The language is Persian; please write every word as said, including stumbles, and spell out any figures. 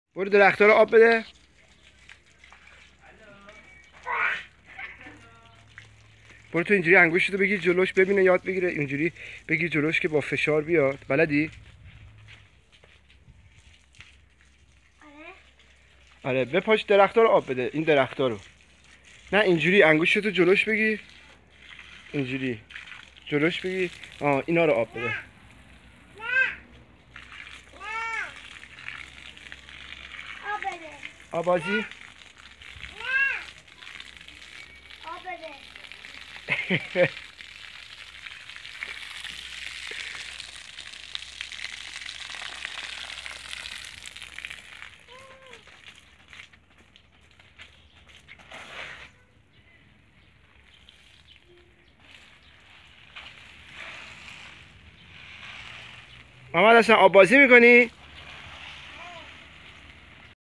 برو درخت‌ها رو آب بده. برو تو اینجوری انگشتتو بگیر جلوش، ببینه یاد بگیره اینجوری بگیر جلوش که با فشار بیاد. بلدی؟ آره بپاش درخت‌ها رو آب بده، این درخت‌ها رو. نه اینجوری انگشتتو جلوش بگیر، اینجوری جلوش بگیر. آه اینا رو آب بده. آبازی؟ محمد حسن آب بازی میکنی؟